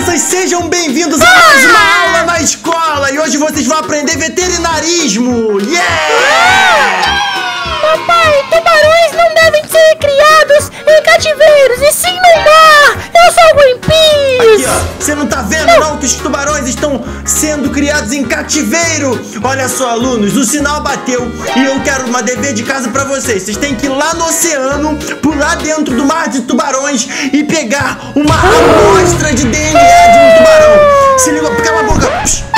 Crianças, sejam bem-vindos a mais uma aula na escola. E hoje vocês vão aprender veterinarismo. Yeah! Papai, tubarões não devem ser criados em cativeiros, e sim no mar. Eu sou o Greenpeace. Aqui, ó, você não tá vendo não que os tubarões estão sendo criados em cativeiro? Olha só, alunos, o sinal bateu e eu quero uma dever de casa pra vocês. Vocês têm que ir lá no oceano, pular dentro do mar de tubarões e pegar uma amostra de DNA de um tubarão. Se liga, cala a boca.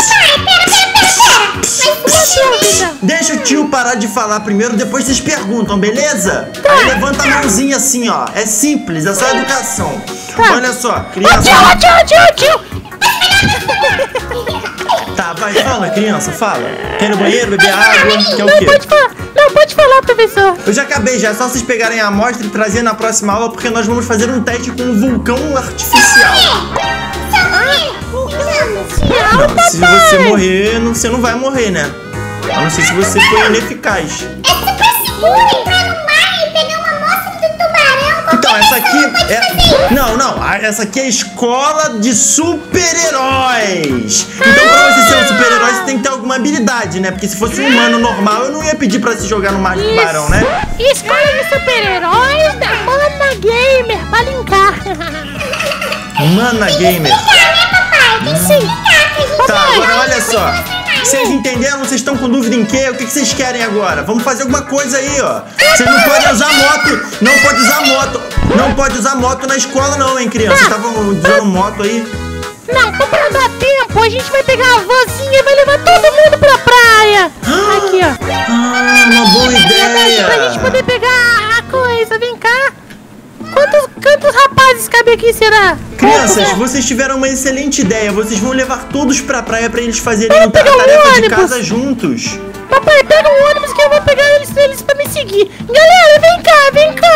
Deixa o tio parar de falar primeiro, depois vocês perguntam, beleza? Aí levanta a mãozinha assim, ó. É simples, é só educação. Olha só, criança. Tio. Tá, vai, fala, criança, fala. Quer ir no banheiro, beber água? Quer o quê? Pode falar, professor. Eu já acabei, já é só vocês pegarem a amostra e trazer na próxima aula, porque nós vamos fazer um teste com um vulcão artificial. Não, se você morrer, você não vai morrer, né? A não ser se você for ineficaz. É super seguro entrar no mar e pegar uma amostra do tubarão. Então, essa aqui é... Não, essa aqui é a escola de super-heróis. Então, pra você ser um super-herói, você tem que ter alguma habilidade, né? Porque se fosse um humano normal, eu não ia pedir pra se jogar no mar de tubarão, né? Escola de super-heróis da Mana Gamer, pra linkar. Mana Gamer. Sim. Tá, agora olha só. Vocês entenderam? Vocês estão com dúvida em quê? O que vocês querem agora? Vamos fazer alguma coisa aí, ó. Vocês não podem usar moto. Não pode usar moto. Não pode usar moto na escola não, hein, criança? Vocês estavam usando moto aí? Não, pra dar tempo, a gente vai pegar a vanzinha e vai levar todo mundo pra praia. Aqui, ó. Ah, uma boa ideia. Pra gente poder pegar a coisa, vem cá. Quantos rapazes cabem aqui, será? Crianças, vocês tiveram uma excelente ideia. Vocês vão levar todos pra praia pra eles fazerem a pegar um tarefa de ônibus. casa juntos. Papai, pega um ônibus que eu vou pegar eles pra me seguir. Galera, vem cá.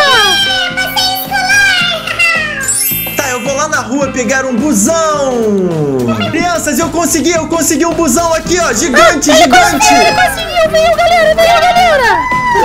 Tá, eu vou lá na rua pegar um busão. Crianças, eu consegui um busão aqui, ó. Gigante. Ele conseguiu, veio, galera.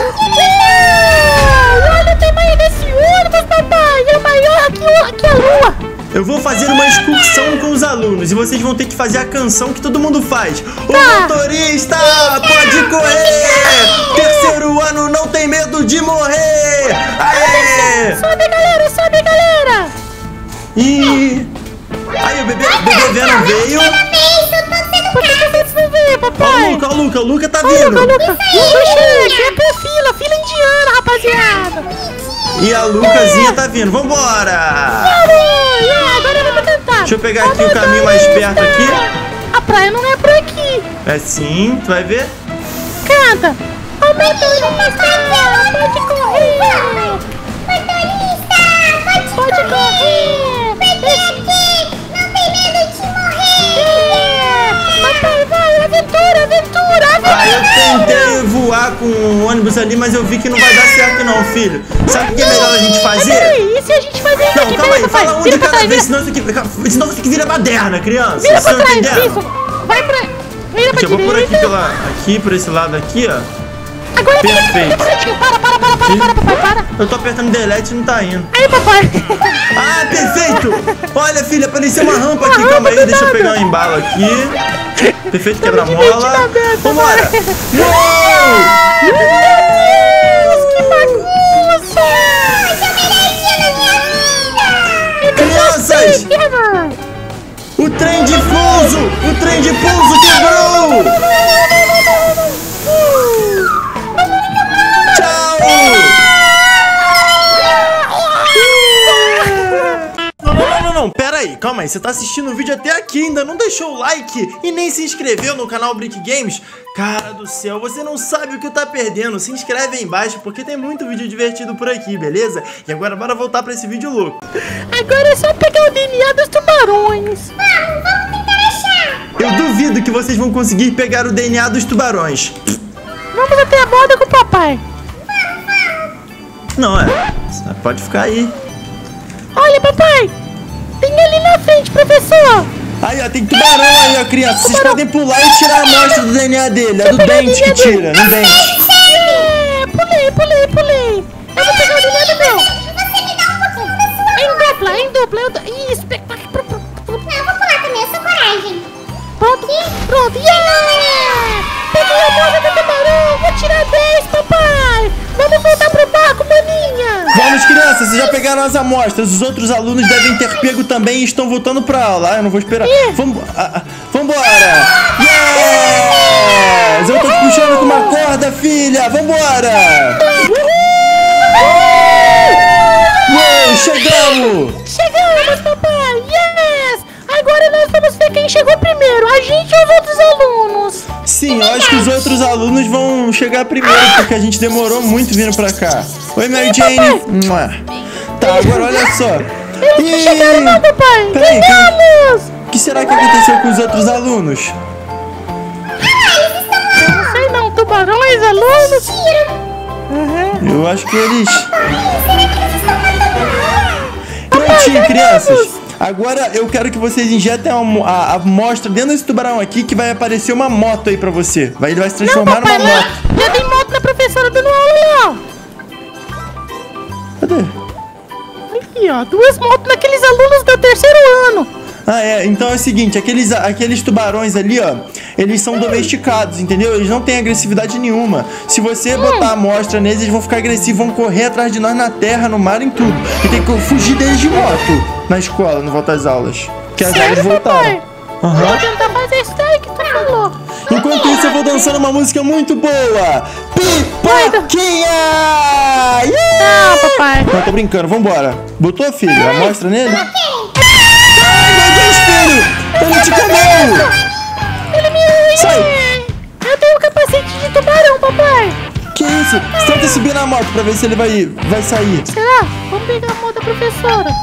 Olha o tamanho desse ônibus, papai. É maior que a lua. Eu vou fazer uma excursão com os alunos e vocês vão ter que fazer a canção que todo mundo faz. O motorista pode correr! Terceiro ano não tem medo de morrer! Aê! Sobe, galera! E aí, o bebê Venom veio. Por que você não veio, papai? Ó, o Luca tá vindo. Luca, chega, fila indiana, rapaziada. E a Lucazinha tá vindo. Vambora! Agora vamos tentar. Deixa eu pegar aqui o caminho mais perto aqui. A praia não é por aqui. É sim, tu vai ver. Canta. O motorista pode correr. Pode correr. Vem aqui, não tem medo de morrer. Papai, vai, aventura. Ah, eu tentei voar com o ônibus ali, mas eu vi que não vai dar certo não, filho. Sabe o que é melhor a gente fazer? Peraí, e se a gente fazer isso Não, aqui? calma aí, papai, fala um vira de pra cada trás, vez, senão isso aqui vira baderna, criança. Vira Vocês pra estão trás, entendendo? isso. Vai pra... Vira pra Eu vou por direita. aqui por esse lado aqui, ó. Agora Perfeito. Para, papai. Eu tô apertando delete e não tá indo. Aí, papai. Ah, perfeito! Olha, filha, apareceu uma rampa aqui. Calma aí, deixa eu pegar um embalo aqui. Perfeito, quebra-mola. Vambora! Uou! Que bagunça! Crianças! O trem de pouso quebrou! Tchau! Não, pera aí, calma aí, você tá assistindo o vídeo até aqui, ainda não deixou o like e nem se inscreveu no canal Brick Games? Cara do céu, você não sabe o que tá perdendo, se inscreve aí embaixo porque tem muito vídeo divertido por aqui, beleza? E agora bora voltar pra esse vídeo louco. Agora é só pegar o DNA dos tubarões. Vamos tentar achar. Eu duvido que vocês vão conseguir pegar o DNA dos tubarões. Vamos até a borda com o papai. Não, pode ficar aí. Olha, papai. Tem ali na frente, professor. Aí, ó, tem tubarão aí, ó, criança. Vocês podem pular e tirar a amostra do DNA dele. É do dente que tira, no dente. Pulei. Eu vou pegar o DNA do meu. Você me dá um pouquinho da sua. Em dupla. Isso. Não, eu vou pular. Pronto, yeah! Peguei a moda do tubarão, vou tirar 10, papai! Vamos voltar pro barco, maninha! Vamos, crianças, vocês já pegaram as amostras. Os outros alunos devem ter pego também e estão voltando pra aula. Eu não vou esperar. Vambora! Yes! Eu tô te puxando com uma corda, filha! Vambora! Uou, chegamos! Chegamos, papai! Yes! Agora nós vamos ver quem chegou primeiro, a gente ou os outros alunos? Sim, eu acho que os outros alunos vão chegar primeiro, porque a gente demorou muito vindo pra cá. Oi, Mary Jane! Tá, agora olha só. Eles não chegaram não, papai! Peraí, Ganhamos! o que será que aconteceu com os outros alunos? Eu não sei não, tubarões, alunos? Eu acho que eles... Prontinho, crianças. Agora eu quero que vocês injetem a amostra dentro desse tubarão aqui, que vai aparecer uma moto aí pra você. Ele vai se transformar não, papai, numa moto. Já tem moto na professora dando aula, Cadê? ó. Aqui, ó, 2 motos naqueles alunos do 3º ano. Ah, é. Então é o seguinte, aqueles tubarões ali, ó, eles são domesticados, entendeu? Eles não têm agressividade nenhuma. Se você botar a amostra neles, eles vão ficar agressivos, vão correr atrás de nós na terra, no mar, em tudo. E tem que fugir deles de moto na escola, no volta às aulas. Que as aulas voltaram. Vou tentar fazer isso daí que tu falou. Enquanto isso, eu vou dançando uma música muito boa. Pipoquinha! Não, papai. Não, tô brincando, vambora. Botou, filho? A amostra nele? Ai, meu Deus, filho! Ele te comeu! Ele me... Sai! Eu tenho um capacete de tubarão, papai. Que isso? Tenta subir na moto pra ver se ele vai sair. Será? Vamos pegar a moto da professora.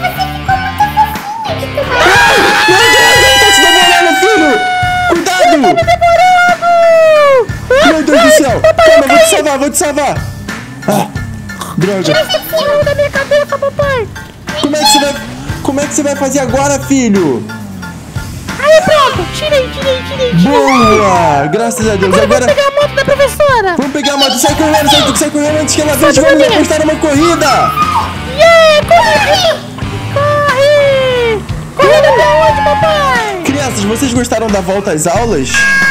Meu Deus, ele tá te devorando, filho! Cuidado! Me devorando! Meu Deus do céu! Calma, vou te salvar! Ah, droga! Tira esse fio da minha cabeça, papai! Como é que você vai fazer agora, filho? Aí, pronto! Tirei! Boa! Graças a Deus! Agora vamos pegar a moto da professora! Vamos pegar a moto! Sai correndo antes que ela veja! Vamos apostar numa corrida! Yeah! Corre! Corrida até onde, papai? Crianças, vocês gostaram da volta às aulas?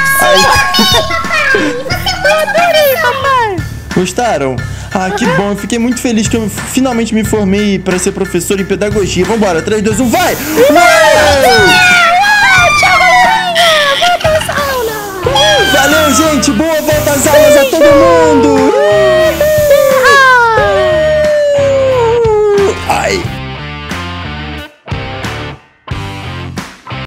Eu adorei, papai! Gostaram? Ah, que bom, eu fiquei muito feliz que eu finalmente me formei pra ser professor em pedagogia. Vambora, 3, 2, 1, vai!